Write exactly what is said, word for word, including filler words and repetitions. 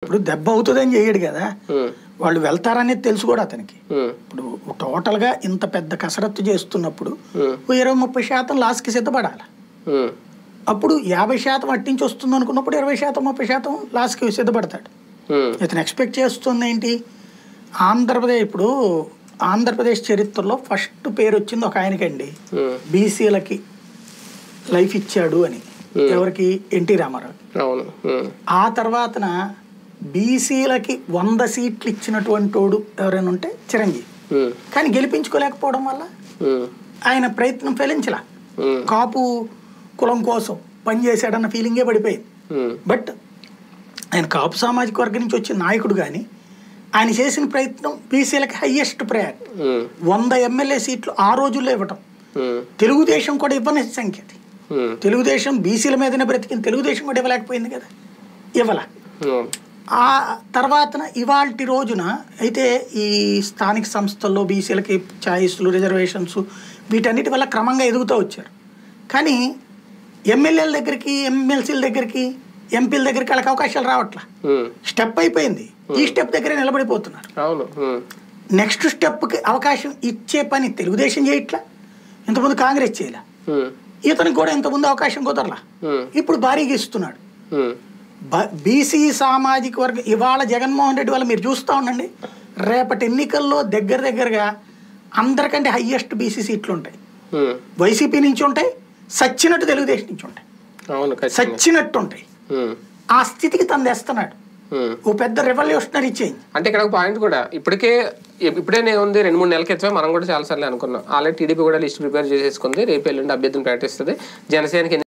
ఇప్పుడు దెబ్బ అవుతుందని చేయడు కదా, వాళ్ళు వెళ్తారనేది తెలుసు కూడా అతనికి. ఇప్పుడు టోటల్గా ఇంత పెద్ద కసరత్తు చేస్తున్నప్పుడు ఇరవై ముప్పై శాతం లాస్ట్కి సిద్ధపడాలి. అప్పుడు యాభై శాతం అట్టించి వస్తుంది అనుకున్నప్పుడు ఇరవై శాతం ముప్పై శాతం లాస్ట్కి సిద్ధపడతాడు. ఇతను ఎక్స్పెక్ట్ చేస్తుంది ఏంటి, ఆంధ్రప్రదేశ్ ఇప్పుడు ఆంధ్రప్రదేశ్ చరిత్రలో ఫస్ట్ పేరు వచ్చింది ఒక ఆయనకండి, బీసీలకి లైఫ్ ఇచ్చాడు అని. ఎవరికి? ఎన్టీ రామారావు. ఆ తర్వాతన బీసీలకి వంద సీట్లు ఇచ్చినటువంటి వాడు ఎవరైనా ఉంటే చిరంజీవి. కానీ గెలిపించుకోలేకపోవడం వల్ల ఆయన ప్రయత్నం ఫలించలా, కాపు కులం కోసం పనిచేశాడన్న ఫీలింగే పడిపోయింది. బట్ ఆయన కాపు సామాజిక వర్గం నుంచి వచ్చిన నాయకుడు, కానీ ఆయన చేసిన ప్రయత్నం బీసీలకి హైయెస్ట్ ప్రయారిటీ. వంద ఎమ్మెల్యే సీట్లు ఆ రోజుల్లో ఇవ్వటం, తెలుగుదేశం కూడా ఇవ్వని సంఖ్య. తెలుగుదేశం బీసీల మీదనే బ్రతికింది, తెలుగుదేశం కూడా ఇవ్వలేకపోయింది కదా, ఇవ్వలే. ఆ తర్వాత ఇవాల్టి రోజున అయితే ఈ స్థానిక సంస్థల్లో బీసీలకి ఛాయిస్లు, రిజర్వేషన్స్ వీటన్నిటి వల్ల క్రమంగా ఎదుగుతూ వచ్చారు. కానీ ఎమ్మెల్యేల దగ్గరికి, ఎమ్మెల్సీల దగ్గరికి, ఎంపీల దగ్గరికి వాళ్ళకి అవకాశాలు రావట్లా. స్టెప్ అయిపోయింది, ఈ స్టెప్ దగ్గరే నిలబడిపోతున్నారు. నెక్స్ట్ స్టెప్కి అవకాశం ఇచ్చే పని తెలుగుదేశం చేయట్లా, ఇంతకుముందు కాంగ్రెస్ చేయలే, ఇతనికి కూడా ఇంతకుముందు అవకాశం కుదరలా, ఇప్పుడు భారీగా ఇస్తున్నాడు. బీసీ సామాజిక వర్గం ఇవాళ జగన్మోహన్ రెడ్డి వల్ల మీరు చూస్తూ ఉండండి, రేపటి ఎన్నికల్లో దగ్గర దగ్గరగా అందరికంటే హైయెస్ట్ బీసీ సీట్లు ఉంటాయి. వైసీపీ నుంచి ఉంటాయి, సచ్చినట్టు తెలుగుదేశం నుంచి ఉంటాయి, సచ్చినట్టు ఉంటాయి. ఆ స్థితికి తను తెస్తున్నాడు, ఓ పెద్ద రెవల్యూషనరీ చేంజ్. అంటే ఇక్కడ ఒక పాయింట్ కూడా ఇప్పటికే ఇప్పుడే నేను ఉంది రెండు మూడు నెలల క్రితమే మనం కూడా చాలాసార్లు అనుకున్నాం. ఆల్రెడీ టీడీపీ కూడా లిస్ట్ ప్రిపేర్ చేసేసుకుంది, రేపు ఎల్లుండి అభ్యర్థిని ప్రకటిస్తుంది. జనసేనకి